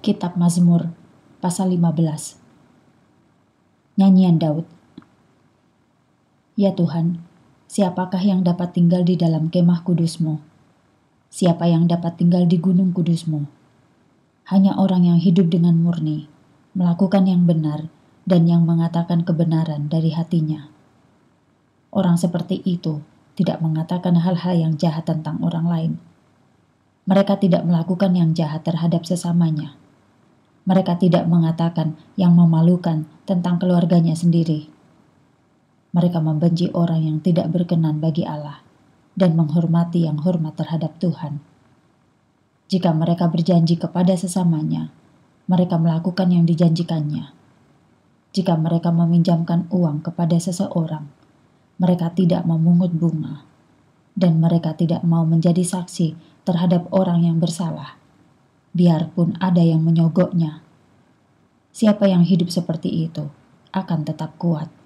Kitab Mazmur, pasal 15. Nyanyian Daud. Ya Tuhan, siapakah yang dapat tinggal di dalam kemah kudus-Mu? Siapa yang dapat tinggal di gunung kudus-Mu? Hanya orang yang hidup dengan murni, melakukan yang benar, dan yang mengatakan kebenaran dari hatinya. Orang seperti itu tidak mengatakan hal-hal yang jahat tentang orang lain. Mereka tidak melakukan yang jahat terhadap sesamanya. Mereka tidak mengatakan yang memalukan tentang keluarganya sendiri. Mereka membenci orang yang tidak berkenan bagi Allah dan menghormati yang hormat terhadap Tuhan. Jika mereka berjanji kepada sesamanya, mereka melakukan yang dijanjikannya. Jika mereka meminjamkan uang kepada seseorang, mereka tidak memungut bunga, dan mereka tidak mau menjadi saksi terhadap orang yang bersalah, biarpun ada yang menyogoknya. Siapa yang hidup seperti itu akan tetap kuat.